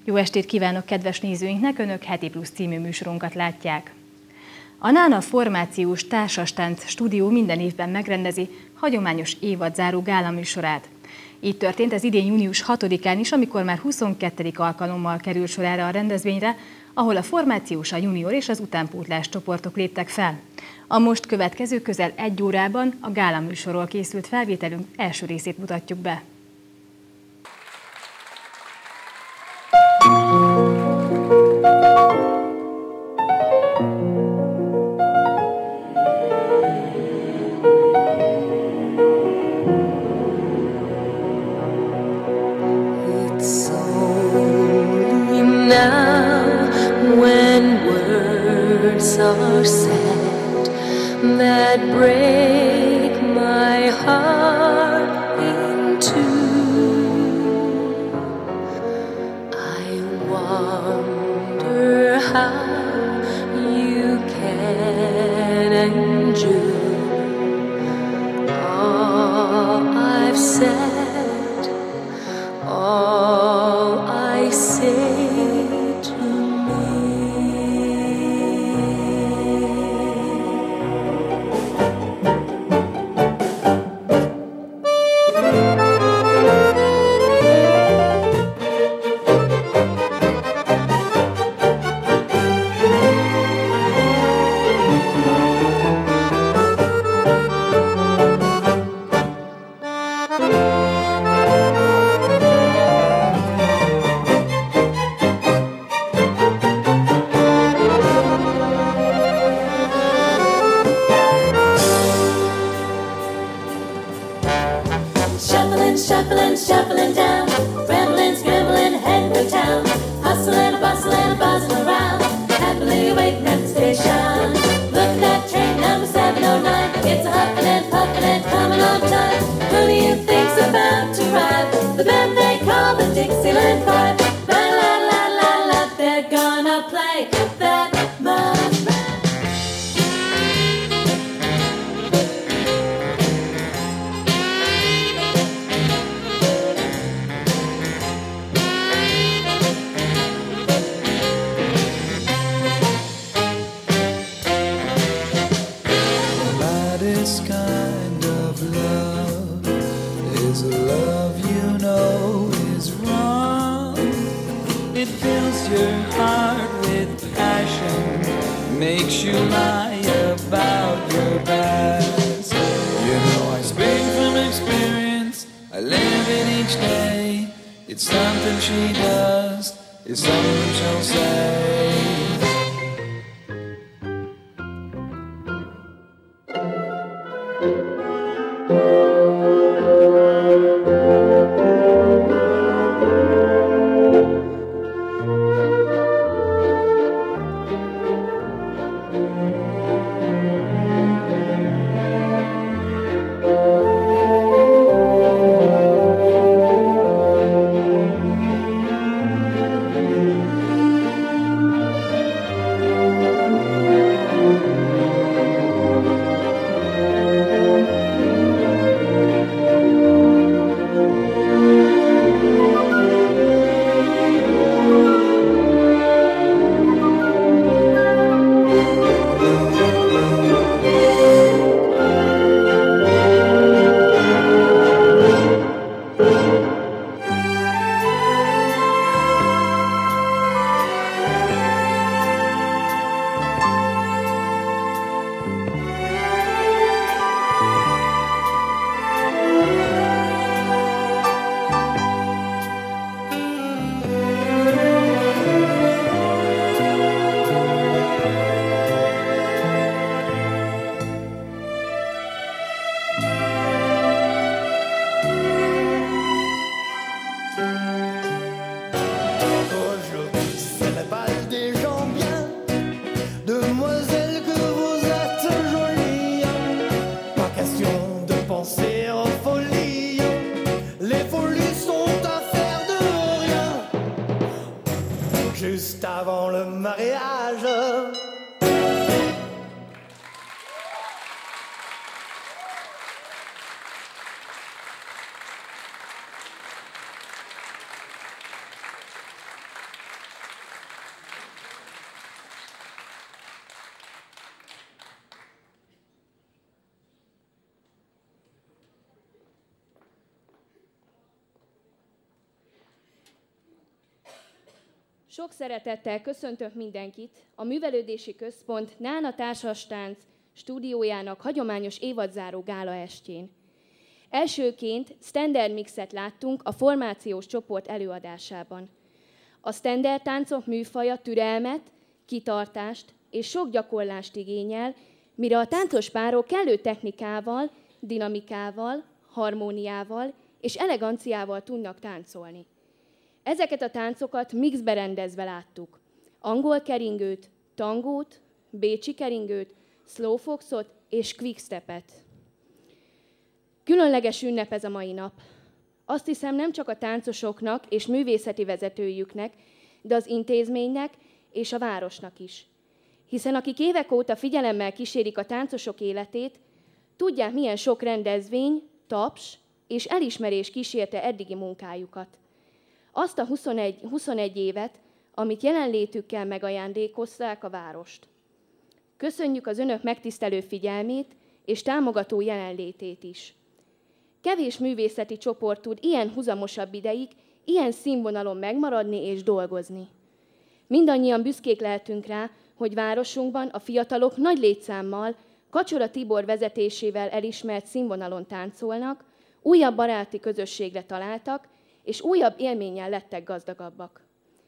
Jó estét kívánok kedves nézőinknek, Önök Heti Plusz című műsorunkat látják. A NÁNA Formációs Társastánc Stúdió minden évben megrendezi hagyományos évadzáró gálaműsorát. Így történt ez idén június 6-án is, amikor már 22. alkalommal kerül sor erre a rendezvényre, ahol a formációs, a junior és az utánpótlás csoportok léptek fel. A most következő közel 1 órában a gálaműsorról készült felvételünk első részét mutatjuk be. Are said that break my heart in two. I wonder how you can endure all I've said, all I say. Shuffling down, rambling, scrambling, heading for town, hustling, bustling, buzzing around, happily waiting at the station. Look at that train number 709, it's a huffing and puffing and coming on time. Who do you think's about to ride? The band they call the Dixieland Five. La la la la la, they're gonna play that much band. Your heart with passion makes you lie about your past. You know I speak from experience, I live it each day. It's something she does, it's something she'll say. juste avant le mariage. Sok szeretettel köszöntök mindenkit a Művelődési Központ Nána Társastánc stúdiójának hagyományos évadzáró gála estjén. Elsőként standard mixet láttunk a formációs csoport előadásában. A standard táncok műfaja türelmet, kitartást és sok gyakorlást igényel, mire a táncos párok kellő technikával, dinamikával, harmóniával és eleganciával tudnak táncolni. Ezeket a táncokat mixbe rendezve láttuk. Angol keringőt, tangót, bécsi keringőt, slowfoxot és quickstepet. Különleges ünnep ez a mai nap. Azt hiszem, nem csak a táncosoknak és művészeti vezetőjüknek, de az intézménynek és a városnak is. Hiszen akik évek óta figyelemmel kísérik a táncosok életét, tudják, milyen sok rendezvény, taps és elismerés kísérte eddigi munkájukat. Azt a 21 évet, amit jelenlétükkel megajándékozták a várost. Köszönjük az önök megtisztelő figyelmét és támogató jelenlétét is. Kevés művészeti csoport tud ilyen huzamosabb ideig, ilyen színvonalon megmaradni és dolgozni. Mindannyian büszkék lehetünk rá, hogy városunkban a fiatalok nagy létszámmal, Kacsora Tibor vezetésével elismert színvonalon táncolnak, újabb baráti közösségre találtak, és újabb élménnyel lettek gazdagabbak.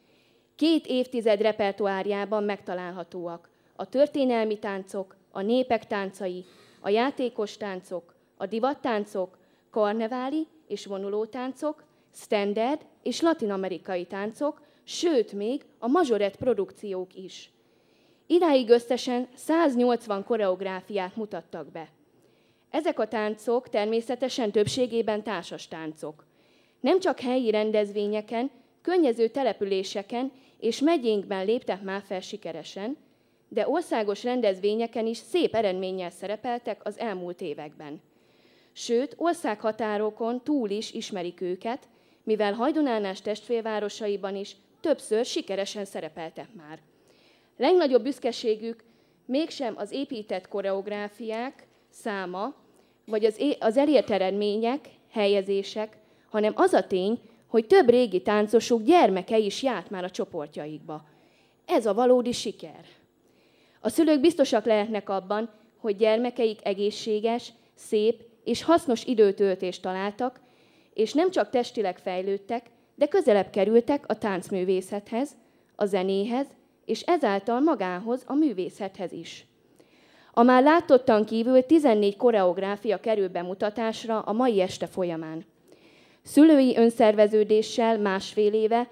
2 évtized repertoárjában megtalálhatóak a történelmi táncok, a népek táncai, a játékos táncok, a divattáncok, karneváli és vonulótáncok, standard és latin-amerikai táncok, sőt még a mazsorett produkciók is. Idáig összesen 180 koreográfiát mutattak be. Ezek a táncok természetesen többségében társas táncok. Nem csak helyi rendezvényeken, könnyező településeken és megyénkben léptek már fel sikeresen, de országos rendezvényeken is szép eredménnyel szerepeltek az elmúlt években. Sőt, országhatárokon túl is ismerik őket, mivel Hajdunánás testvérvárosaiban is többször sikeresen szerepeltek már. Legnagyobb büszkeségük mégsem az épített koreográfiák száma, vagy az elért eredmények, helyezések, hanem az a tény, hogy több régi táncosuk gyermeke is járt már a csoportjaikba. Ez a valódi siker. A szülők biztosak lehetnek abban, hogy gyermekeik egészséges, szép és hasznos időtöltést találtak, és nem csak testileg fejlődtek, de közelebb kerültek a táncművészethez, a zenéhez, és ezáltal magához, a művészethez is. A már látottan kívül 14 koreográfia kerül bemutatásra a mai este folyamán. Szülői önszerveződéssel másfél éve,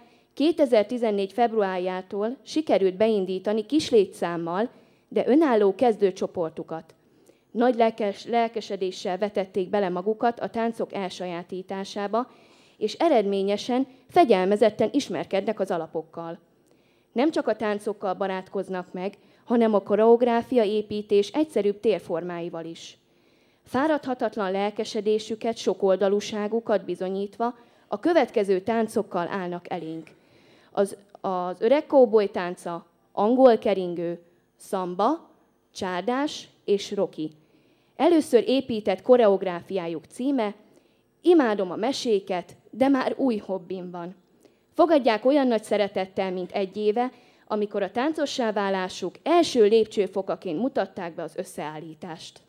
2014. februárjától sikerült beindítani kis létszámmal, de önálló kezdőcsoportukat. Nagy lelkesedéssel vetették bele magukat a táncok elsajátításába, és eredményesen, fegyelmezetten ismerkednek az alapokkal. Nem csak a táncokkal barátkoznak meg, hanem a koreográfia építés egyszerűbb térformáival is. Fáradhatatlan lelkesedésüket, sokoldalúságukat bizonyítva a következő táncokkal állnak elénk. Az öreg kóboly tánca, angol keringő, szamba, csárdás és roki. Először épített koreográfiájuk címe, imádom a meséket, de már új hobbim van. Fogadják olyan nagy szeretettel, mint 1 éve, amikor a táncossá válásuk első lépcsőfokaként mutatták be az összeállítást.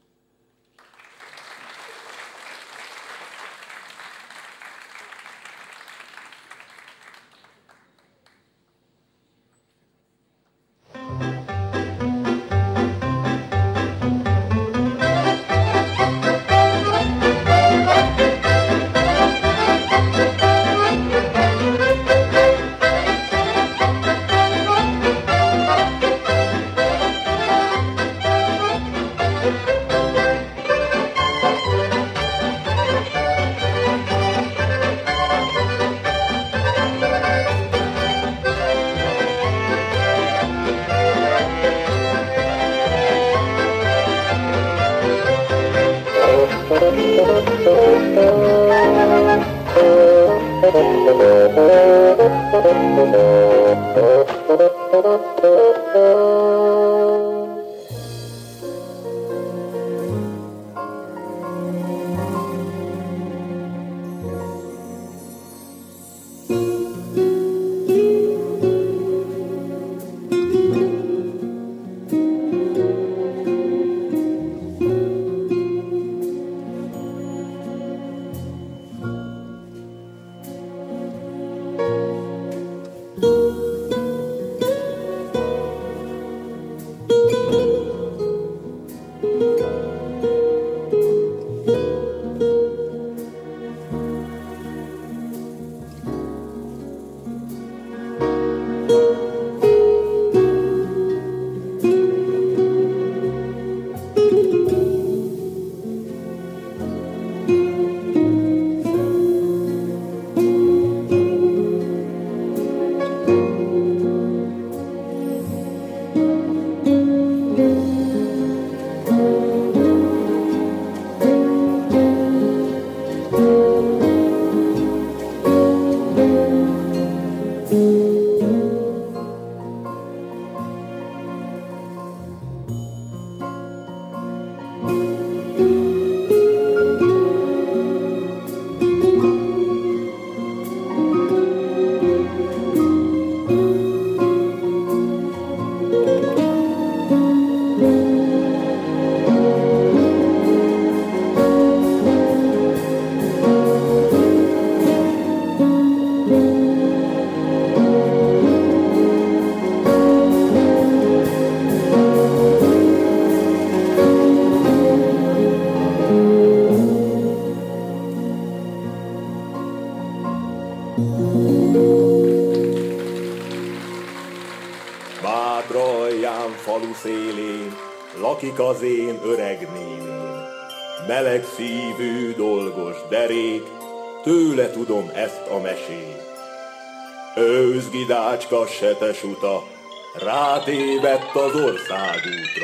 Mádra alján falu szélén lakik az én öreg néném. Meleg szívű, dolgos derék, tőle tudom ezt a mesét. Őzgidácska setes uta, rátévedt az országútra.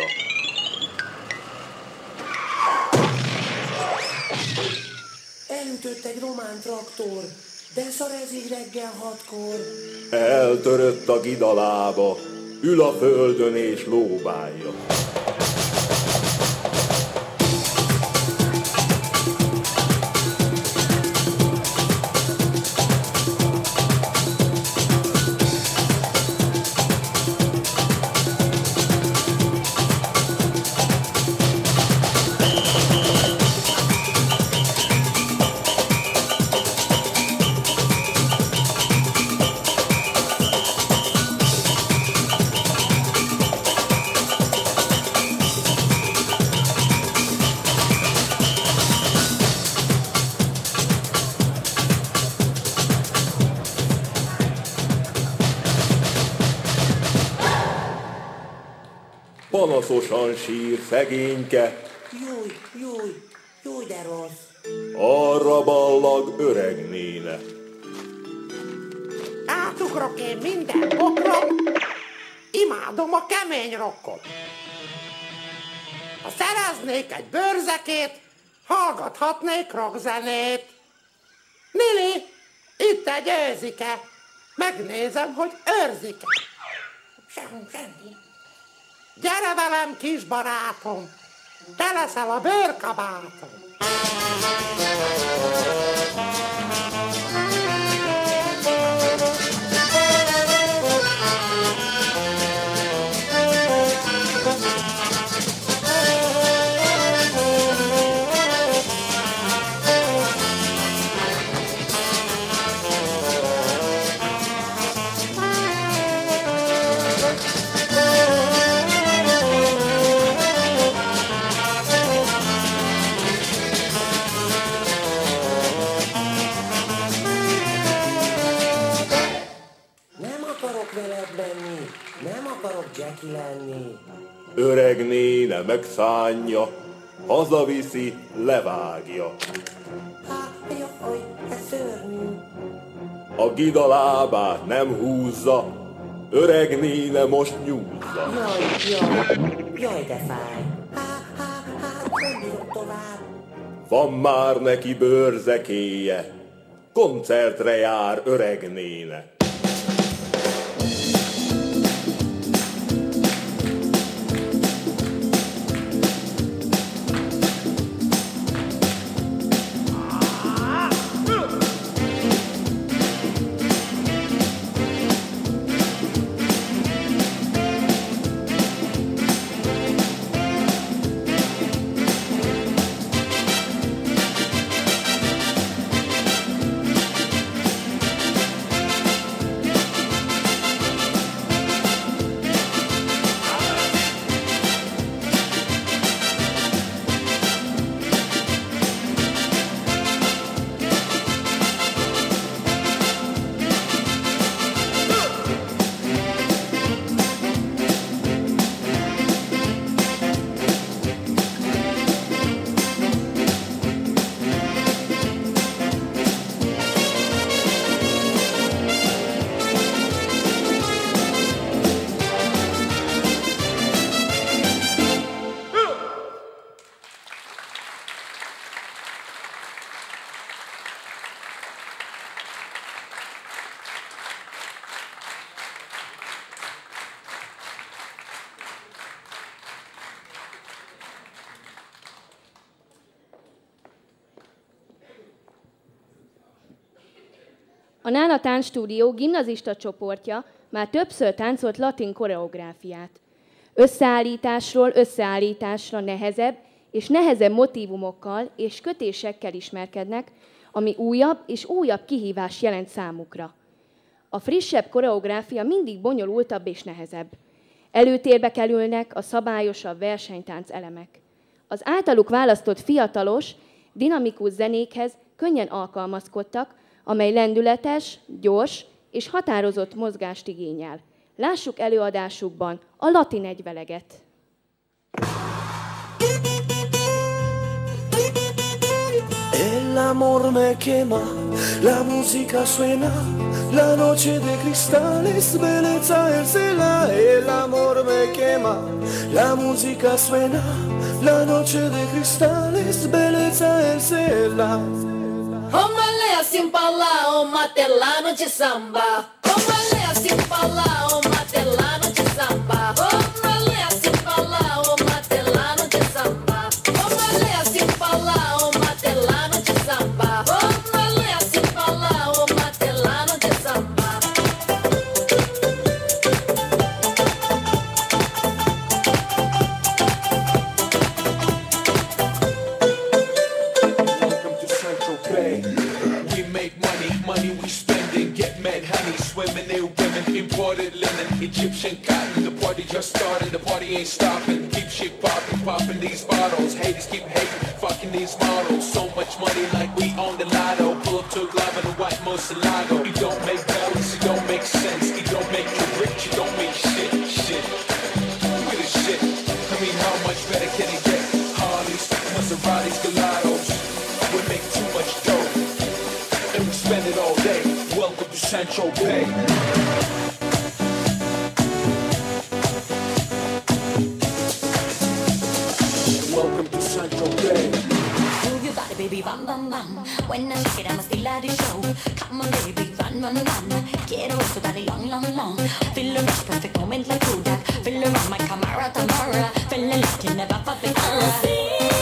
Elütött egy román traktor, de szarezik reggel 6-kor. Eltörött a gidalába, ül a földön és lóbálja. Panaszosan sír szegényke, Júj, de rossz. arra ballag öreg néne. Átugrok én minden bokrot, imádom a kemény rockot. Ha szereznék egy bőrzekét, hallgathatnék rockzenét. Nili, itt egy őzike, megnézem, hogy őrzik-e. Semmi. Gyere velem, kis barátom, te leszel a bőrkabátom. Jackie lenni. Öreg néne megszánja, hazaviszi, levágja. Jaj, ez szörnyű. A gida lábát nem húzza, öreg néne most nyúzza. Jaj, de fáj. Nem bírok tovább. Van már neki bőrzekéje, koncertre jár öreg néne. A Nána Táncstúdió gimnazista csoportja már többször táncolt latin koreográfiát. Összeállításról összeállításra nehezebb és nehezebb motívumokkal és kötésekkel ismerkednek, ami újabb és újabb kihívás jelent számukra. A frissebb koreográfia mindig bonyolultabb és nehezebb. Előtérbe kerülnek a szabályosabb versenytánc elemek. Az általuk választott fiatalos, dinamikus zenékhez könnyen alkalmazkodtak, amely lendületes, gyors és határozott mozgást igényel. Lássuk előadásukban a latin egyveleget. El amor me quema, la música suena, la noche de cristales, belleza el cela. El amor me quema, la música suena, la noche de cristales, belleza el cela. Omalé assim pra lá, o matelano de samba. Omalé assim pra lá, o matelano de samba. Omalé assim pra lá, o matelano de samba. Omalé assim pra lá, o matelano de samba. Omalé assim pra lá, o matelano de samba. Welcome to Central Bay. We make money we spend and get mad honey. Swimming in women, imported linen, Egyptian cotton. The party just started, the party ain't stopping. Keep shit popping these bottles. Haters keep hating, fucking these models. So much money like we own the lotto. Pull up to a glove and a white Moselago. You don't make balance, you don't make sense. You don't make you rich, you don't make shit. Look at this shit. I mean, how much better can it get? Harleys, Maseratis, Gelatos. We make too much dough, and we spend it all day. Welcome to Central Bay. Welcome to Central Bay. Move your body, baby, bam, bam, bam. When I look it, I'm a still at the show. Come on, baby, run, run, run. Quiero eso, dale long, long, long. Feel the rush, perfect moment like Kodak. Feel around my camera, Tamara. Feeling like you never felt before.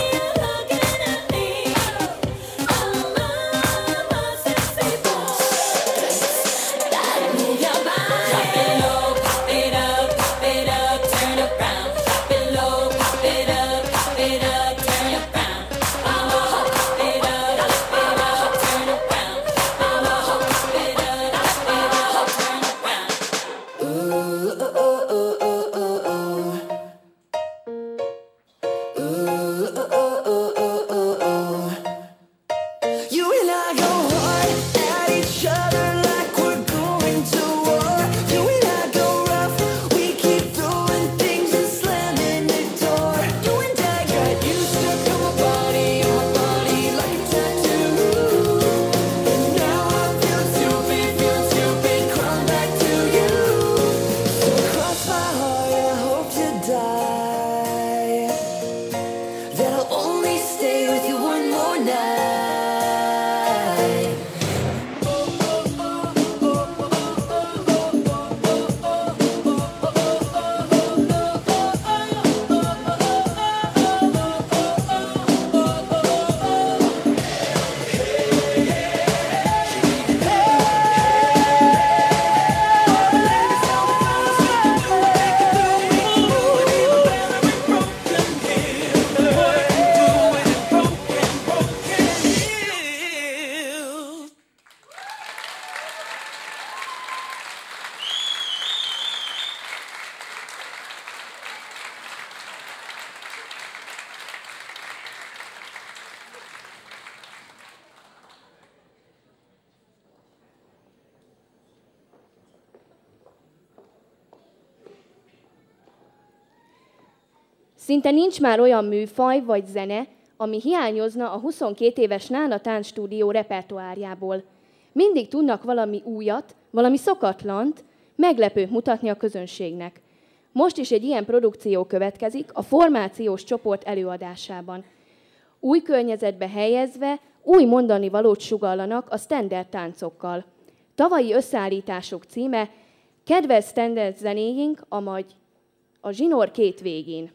Szinte nincs már olyan műfaj vagy zene, ami hiányozna a 22 éves Nána Táncstúdió repertoárjából. Mindig tudnak valami újat, valami szokatlant, meglepőt mutatni a közönségnek. Most is egy ilyen produkció következik a formációs csoport előadásában. Új környezetbe helyezve, új mondani valót sugallanak a standard táncokkal. Tavalyi összeállítások címe Kedves standard zenéink, amagy a zsinór két végén.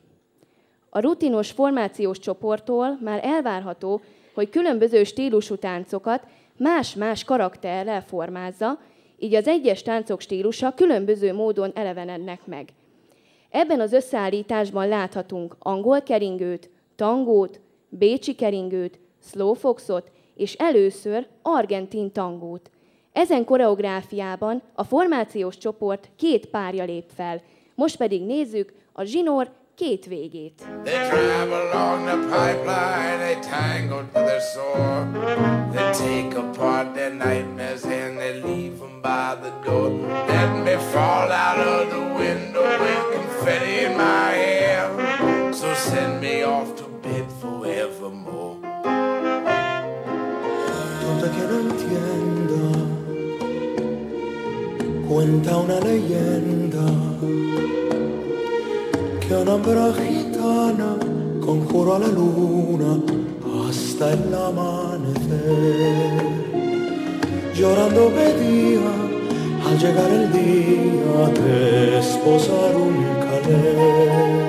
A rutinos formációs csoporttól már elvárható, hogy különböző stílusú táncokat más-más karakterrel formázza, így az egyes táncok stílusa különböző módon elevenednek meg. Ebben az összeállításban láthatunk angol keringőt, tangót, bécsi keringőt, slowfoxot és először argentin tangót. Ezen koreográfiában a formációs csoport két párja lép fel. Most pedig nézzük a zsinór két végét. They drive along the pipeline, they tangle to their sore. They take apart their nightmares and they leave them by the door. Let me fall out of the window with confetti in my hair. So send me off to bed forevermore. Tonta que no entienda, cuenta una leyenda que una hembra gitana conjuró a la luna hasta el amanecer. Llorando pedía al llegar el día de esposar un calé.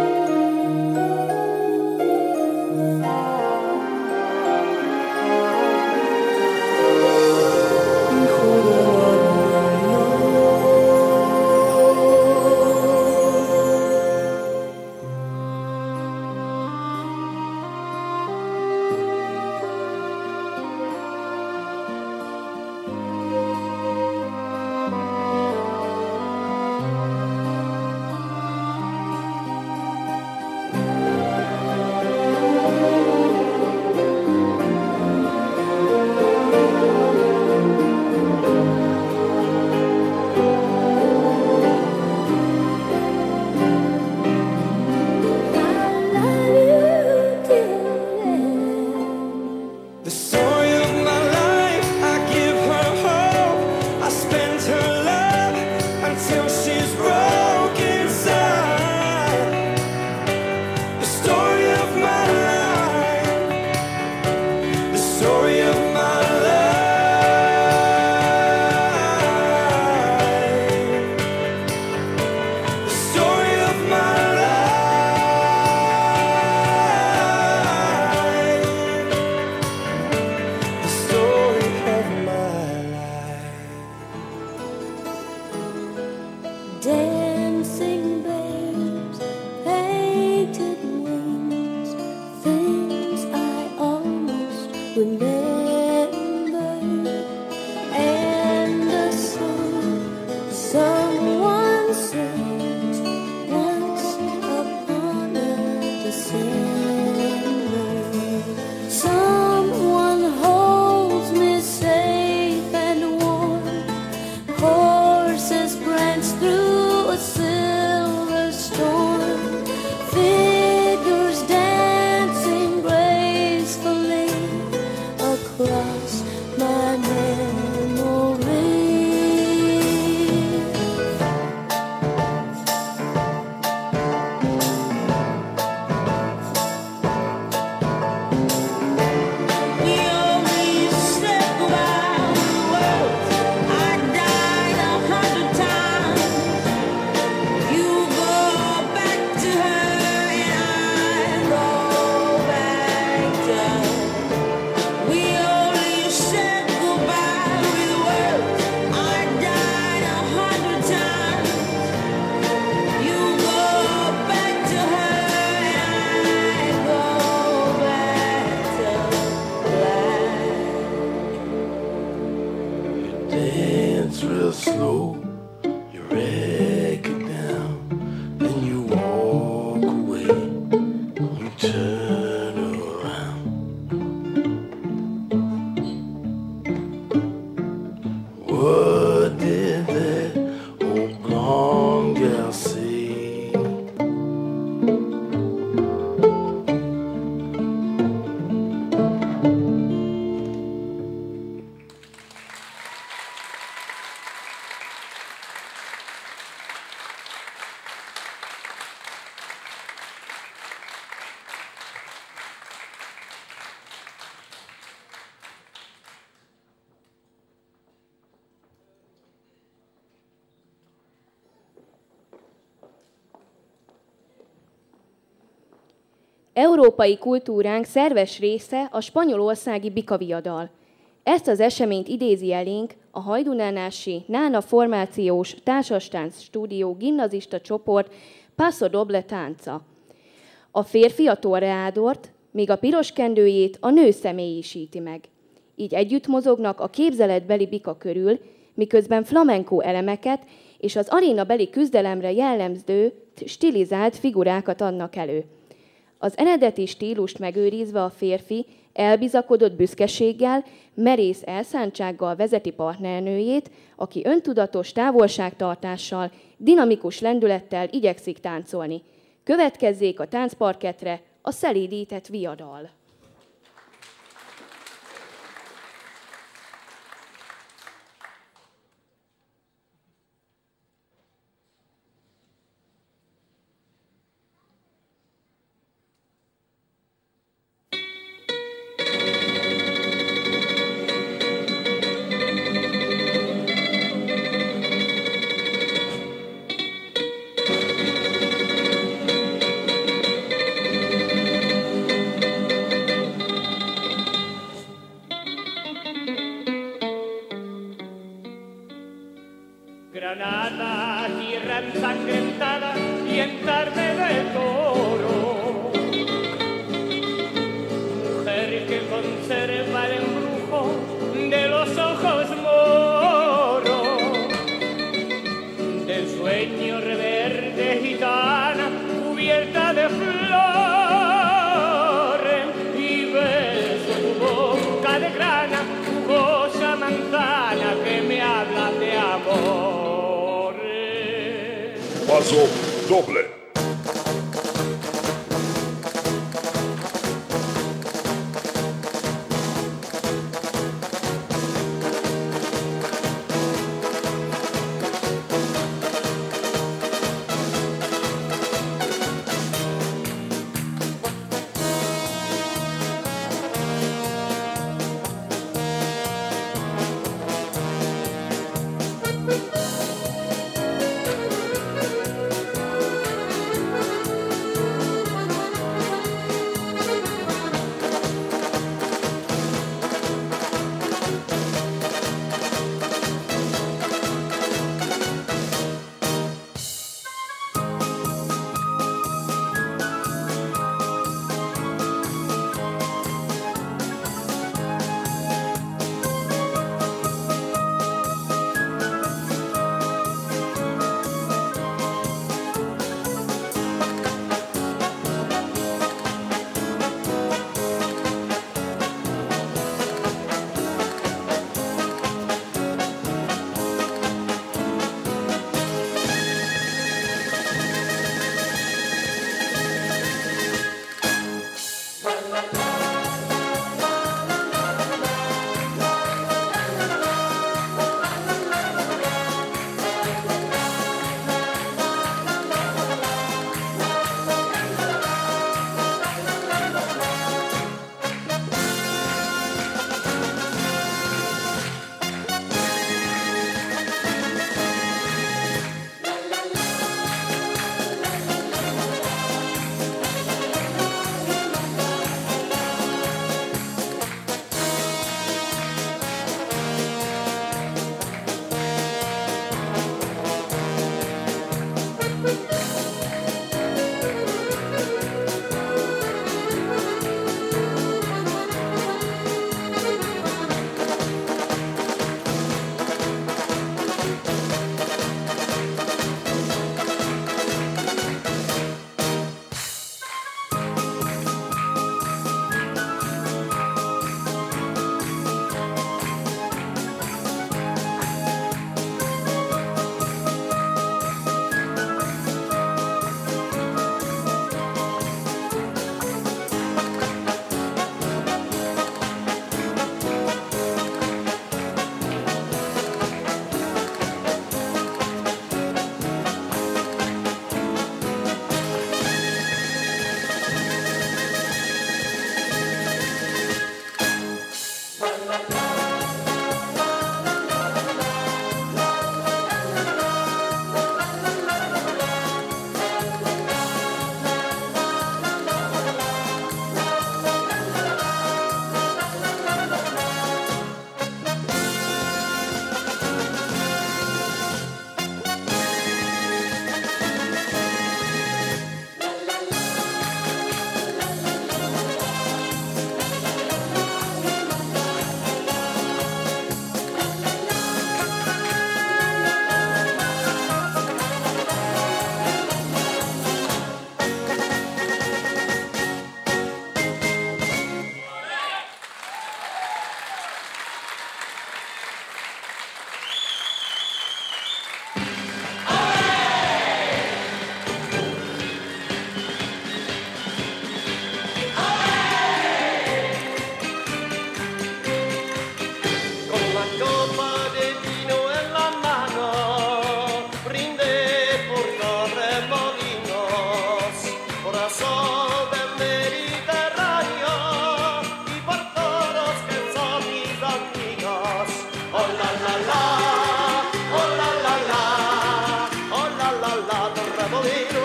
Európai kultúránk szerves része a spanyolországi bikaviadal. Ezt az eseményt idézi elénk a hajdunánási Nána formációs társastánc stúdió gimnazista csoport Paso Doble tánca. A férfi a torreádort, míg a piros kendőjét a nő személyisíti meg. Így együtt mozognak a képzeletbeli bika körül, miközben flamenco elemeket és az arénabeli küzdelemre jellemző, stilizált figurákat adnak elő. Az eredeti stílust megőrizve a férfi elbizakodott büszkeséggel, merész elszántsággal vezeti partnernőjét, aki öntudatos távolságtartással, dinamikus lendülettel igyekszik táncolni. Következzék a táncparkettre a szelídített viadal. Granada, tierra ensangrentada y en carne de toro, mujer que conserva el embrujo de los ojos moros, del sueño reverde gitana cubierta de flores, y beso tu boca de grana, jugosa manzana que me habla de amor. Paso doble.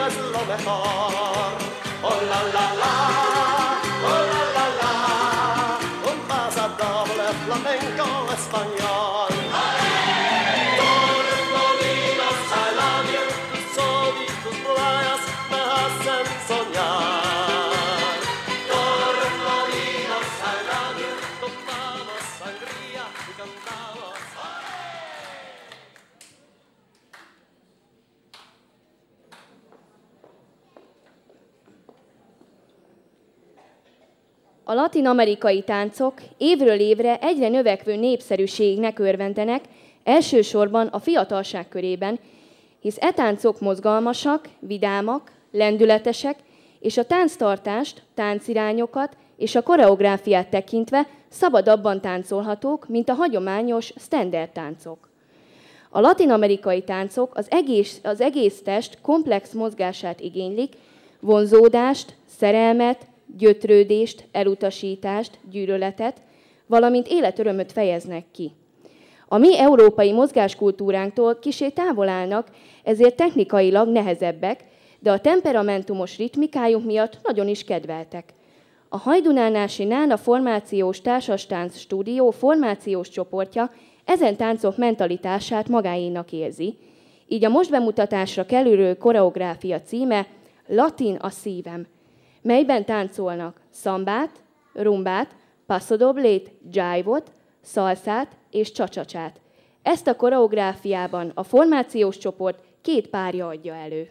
es lo mejor. Oh la la la, oh la la la, un pasadoble flamenco español. Torremolinos, I love you, tu sol y tus playas me hacen soñar. Torremolinos, I love you, tomamos sangría y cantamos. A latin-amerikai táncok évről évre egyre növekvő népszerűségnek örvendenek, elsősorban a fiatalság körében, hisz e táncok mozgalmasak, vidámak, lendületesek, és a tánctartást, táncirányokat és a koreográfiát tekintve szabadabban táncolhatók, mint a hagyományos standard táncok. A latin-amerikai táncok az egész test komplex mozgását igénylik, vonzódást, szerelmet, gyötrődést, elutasítást, gyűlöletet, valamint életörömöt fejeznek ki. A mi európai mozgáskultúránktól kissé távol állnak, ezért technikailag nehezebbek, de a temperamentumos ritmikájuk miatt nagyon is kedveltek. A hajdunánási Nána formációs társastánc stúdió formációs csoportja ezen táncok mentalitását magáénak érzi, így a most bemutatásra kerülő koreográfia címe Latin a szívem, melyben táncolnak szambát, rumbát, pasodoblét, jive-ot, szalszát és csacsaccsát. Ezt a koreográfiában a formációs csoport 2 párja adja elő.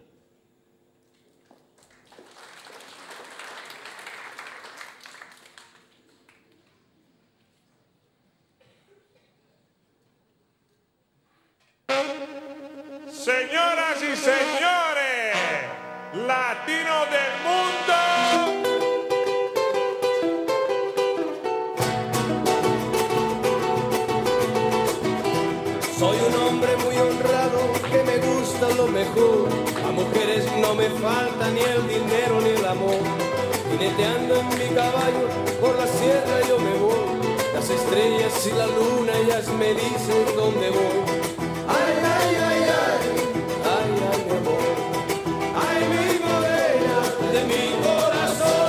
Señoras y señores, latino del mundo. Soy un hombre muy honrado que me gusta lo mejor. A mujeres no me falta ni el dinero ni el amor. Jineteando en mi caballo por la sierra yo me voy. Las estrellas y la luna ellas me dicen dónde voy. Ay, ay, ay, ay, ay, ay, mi amor. Ay, mi morena de mi corazón.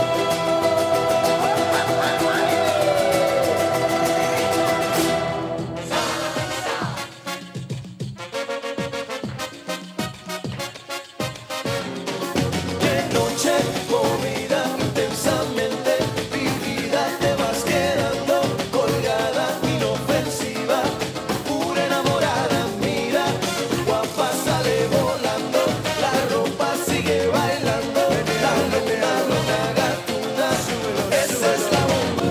De noche movida, intensamente vivida, te vas quedando colgada, inofensiva, pura enamorada, mira, guapa sale volando, la ropa sigue bailando, la luna gatuna, esa es la bomba.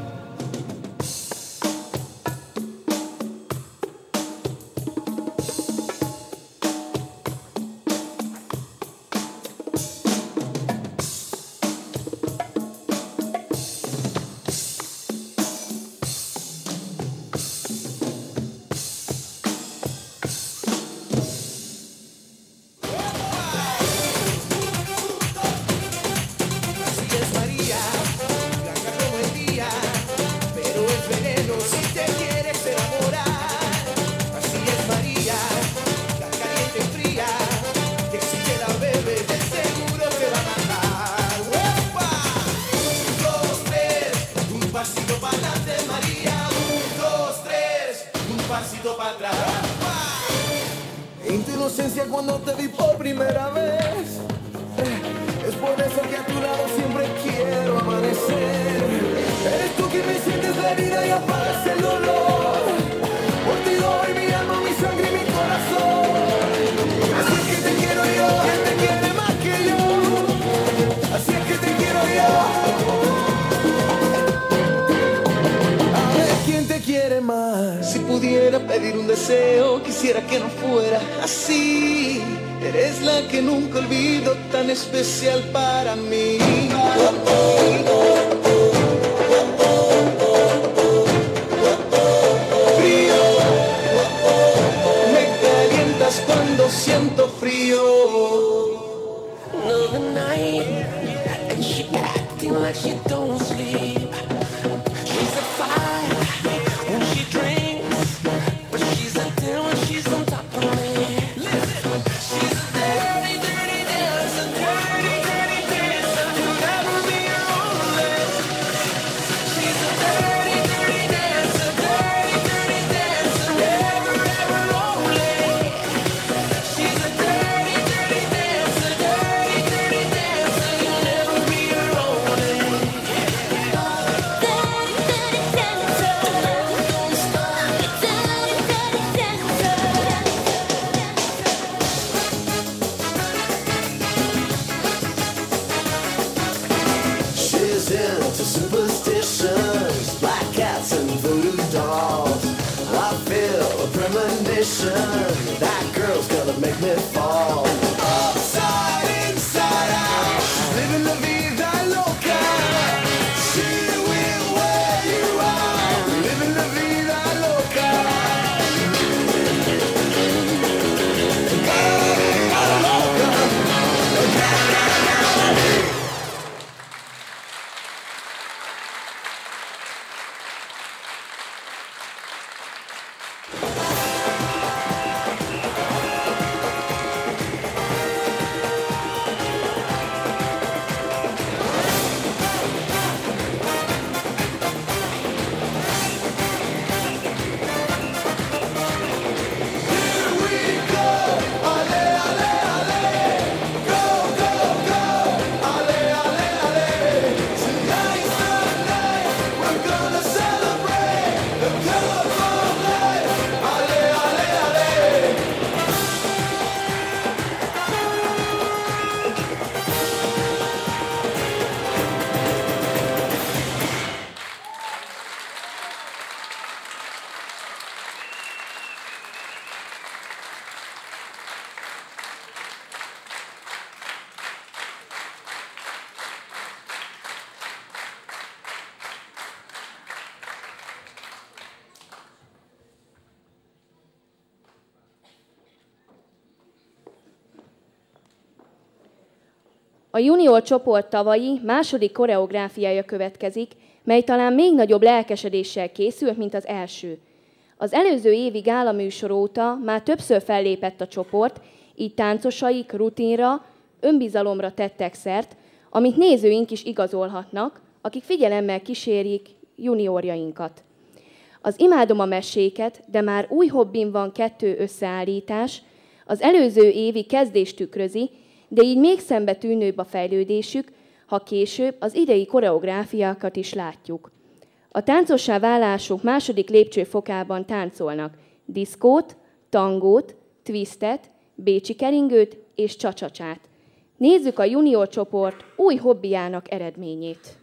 Así es María, blanca como el día, pero es veneno si te quieres enamorar. Así es María, la caliente y fría, que si te la bebes de seguro te va a matar. ¡Uepa! 1, 2, 3, un pasito para adelante María, 1, 2, 3, un pasito para atrás. ¡Uepa! En tu inocencia cuando te vi por primera vez, es por eso que a tu lado siempre quiero amanecer. Eres tú quien me sientes la herida y apagas el dolor. Por ti doy mi alma, mi sangre y mi corazón. Así es que te quiero yo, quien te quiere más que yo. Así es que te quiero yo. A ver quién te quiere más. Si pudiera pedir un deseo, quisiera que no fuera así. Eres la que nunca olvido, tan especial para mí. Frío, me calientas cuando siento frío. Another night, and she acting like she don't sleep. She's a fire when she drinks, but she's a 10 when she's on top of me. She's a dirty, dirty, dirty mission. That girl's gonna make me fall. Upside, inside out, living la vida loca. She will wear you out, living la vida loca. A junior csoport tavalyi második koreográfiája következik, mely talán még nagyobb lelkesedéssel készült, mint az első. Az előző évi gálaműsor óta már többször fellépett a csoport, így táncosaik rutinra, önbizalomra tettek szert, amit nézőink is igazolhatnak, akik figyelemmel kísérik juniorjainkat. Az Imádom a meséket, de már új hobbim van 2 összeállítás, az előző évi kezdést tükrözi, de így még szembetűnőbb a fejlődésük, ha később az idei koreográfiákat is látjuk. A táncossá válásuk második lépcsőfokában táncolnak diszkót, tangót, twistet, bécsi keringőt és csacsacsát. Nézzük a junior csoport új hobbiának eredményét.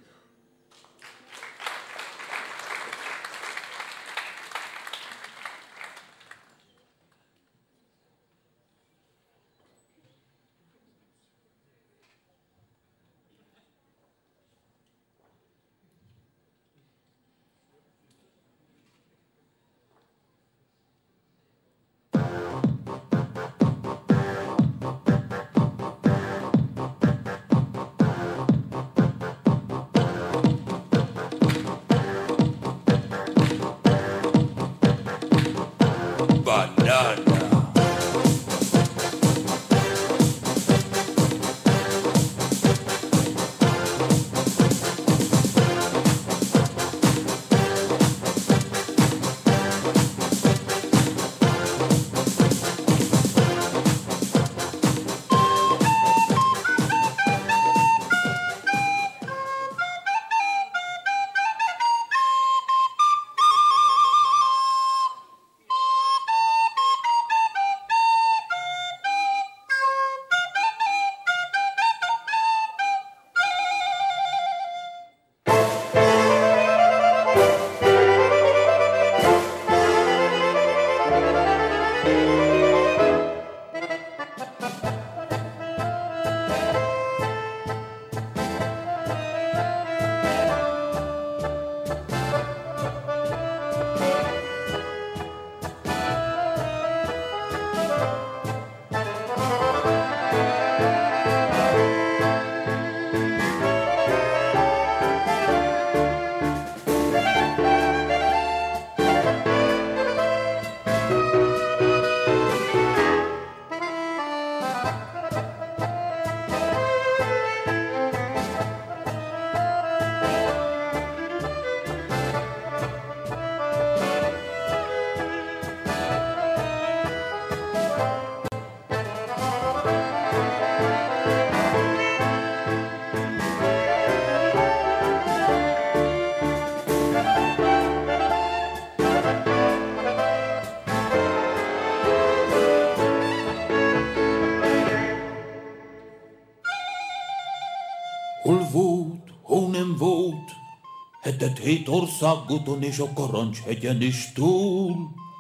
Hol volt, hol nem volt, hetet 7 országúton és a Karancs-hegyen is túl.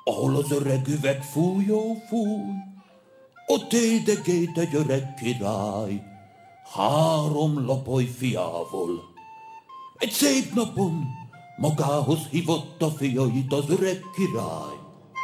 ahol az öreg üveg fújó fúj, ott édegét egy öreg király, 3 lapoly fiával. Egy szép napon magához hívatta fiait az öreg király.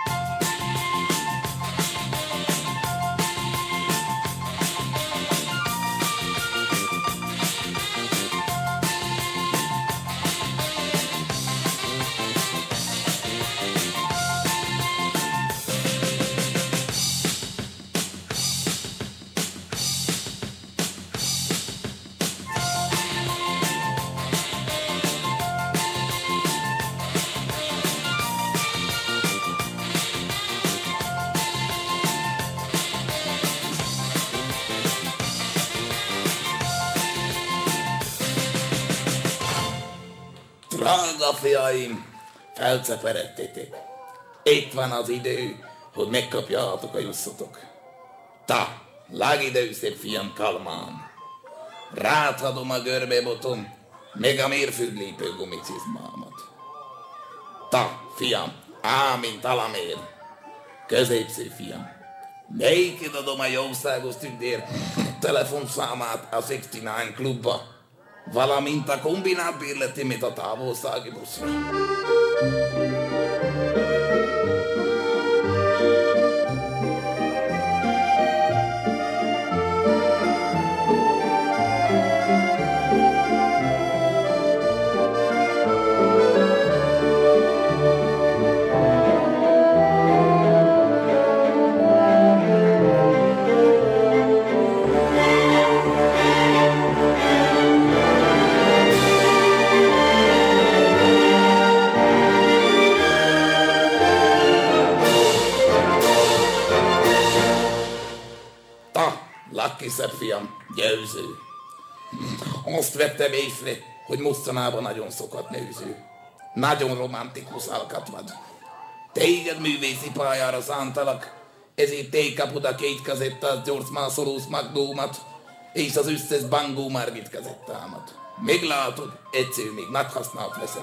Drága fiaim, felceperedtétek. Itt van az idő, hogy megkapjátok a jusszotok. Ta, legidő szép fiam Kalmán. Rátadom a görbebotom, meg a mérföldlépő gumicizmámat. Ta, fiam, mint Alamér. Középsző fiam. Neked adom a jószágos tündér telefonszámát a 69 klubba, valamint a kombinált bérletémet a távolsági buszra. Legkisebb fiam, győző. Azt vettem észre, hogy mostanában nagyon sokat nőző. Nagyon romantikus alkatvad. Téged művészi pályára szántalak, ezért te kapod a 2 kazettás George Mászorúsz Magdómat, és az összes Bangó Margit kazettámat. Meglátod, egyszer még nagy hasznát veszed.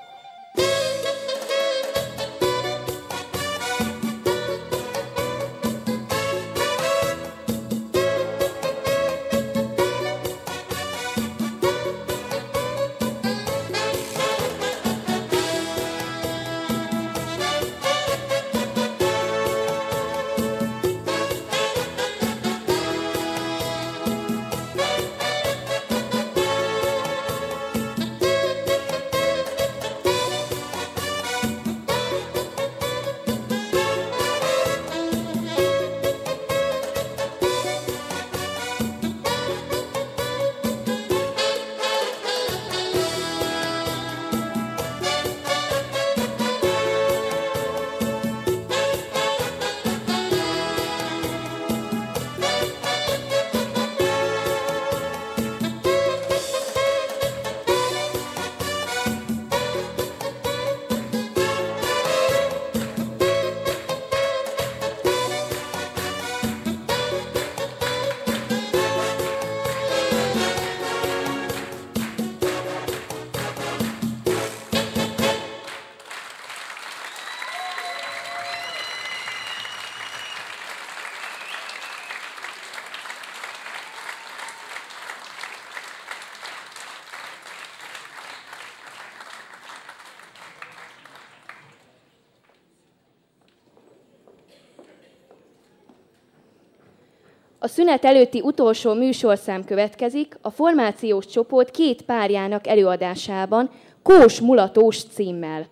A szünet előtti utolsó műsorszám következik a formációs csoport 2 párjának előadásában Kós Mulatós címmel.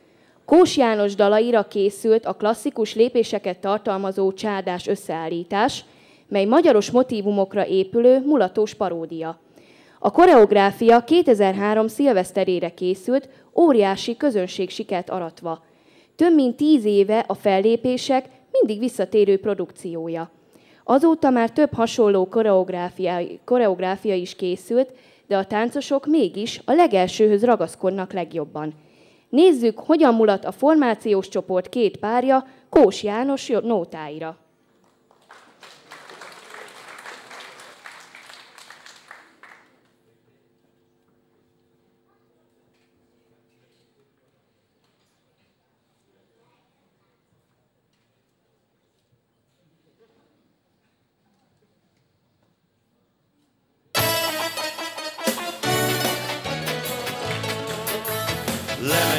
Kós János dalaira készült a klasszikus lépéseket tartalmazó csádás összeállítás, mely magyaros motívumokra épülő mulatós paródia. A koreográfia 2003 szilveszterére készült, óriási közönségsikert aratva. Több mint 10 éve a fellépések mindig visszatérő produkciója. Azóta már több hasonló koreográfia is készült, de a táncosok mégis a legelsőhöz ragaszkodnak legjobban. Nézzük, hogyan mulat a formációs csoport 2 párja Kós János nótáira.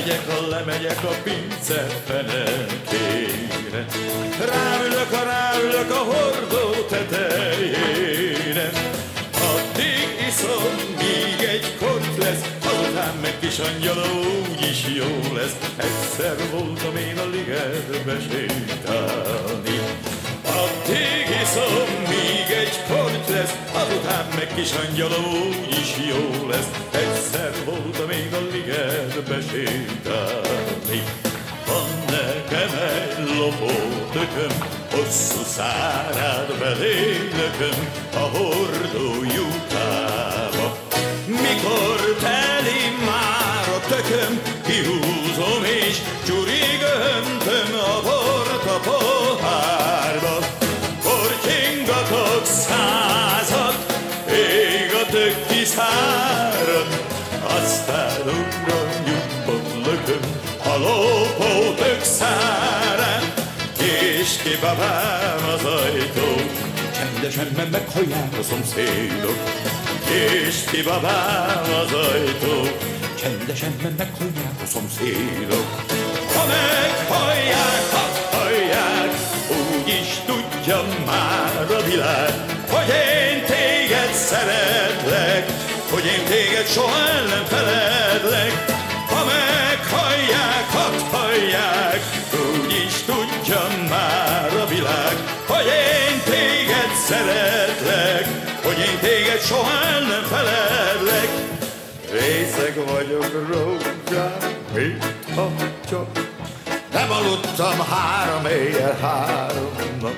lemegyek a pince fenekére. Ráülök a hordó tetejére. Addig iszom, míg egy kort lesz, azután meg kis angyala úgyis jó lesz. Egyszer voltam én a ligetbe sétálni. Addig iszom, míg egy kort lesz, azután meg kis angyala úgyis jó lesz. Egyszer voltam én a ligetbe sétálni. Van nekem egy lopótököm, hosszú szárád belélököm a hordó lyukába. Mikor teli már a tököm, kihúzom és csurig öntöm a bort a pohárba. Kortyingatok 100-at, ég a tök kiszárad, aztán újra nyugodtan lököm a lopótök szárán. És ki babám az ajtó, csendesen, mert meghallják a szomszédok. És ki babám az ajtó, csendesen, mert meghallják a szomszédok. Ha meghallják, ha hallják, úgyis tudja már a világ, hogy én téged szeretlek, hogy én téged soha el nem feledlek. Ha meghallják, hadd hallják, úgyis tudja már a világ, hogy én téged szeretlek, hogy én téged soha el nem feledlek. Részeg vagyok rózsám, mintha csak nem aludtam 3 éjjel 3 nap.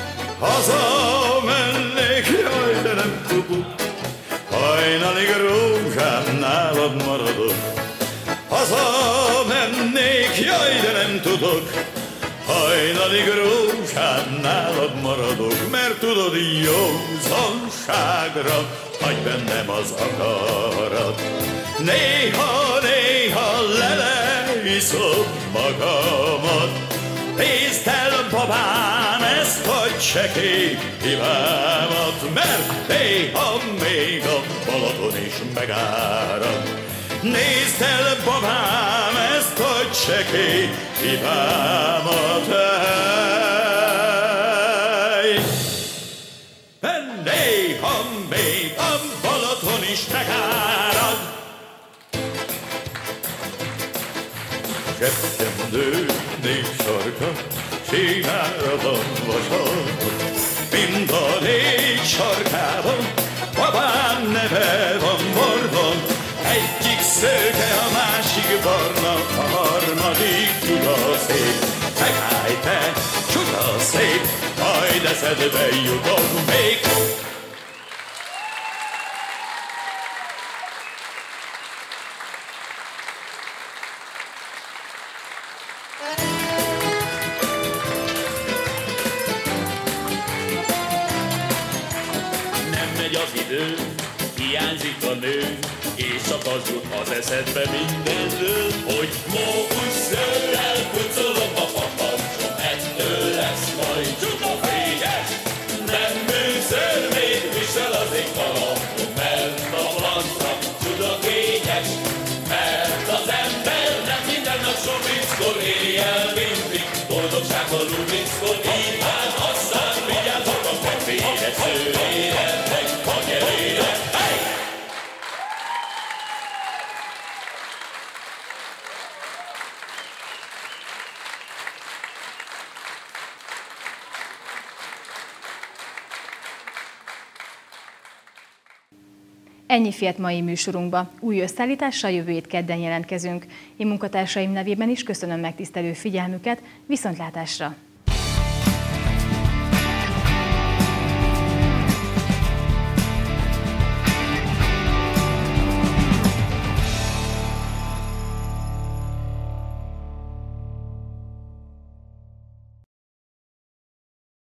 Hazamennék, jaj, de nem tudok, hajnalig rózsám nálad maradok. Hazamennék, jaj, de nem tudok, hajnalig rózsám nálad maradok. Mert tudod, józanságra hagy bennem az akarat. Néha leleiszom magamat. Nézd el, babám, ezt a csekély hibámat, mert néha még a Balaton is megárad. Nézd el, babám, ezt a csekély hibámat, mert néha még a Balaton is megárad. Zsebkendő népsarka, sémára van vasarka, mind a 4 sarkában babám neve van borban. Egyik szőke, a másik barna, a harmadik csuda szép. Megállj te, csuda szép, majd eszedbe jutok még. Nem megy az idő, hiányzik a nő, és csak az jut az eszedbe mindenről, hogy mókus szőrrel pucolom a papancsom, ettől lesz majd csuda fényes. Nem műször még visel az ég kalapom, mert a blancra csuda kényes. Mert az ember nem minden nap sobickor, éjjel mindig boldogsággal lubickor. Íván aztán vigyázok a fekvére, szőrére, meg kanyerére. Ennyi fért mai műsorunkba. Új összeállítással jövő hét kedden jelentkezünk. Én munkatársaim nevében is köszönöm megtisztelő figyelmüket, viszontlátásra!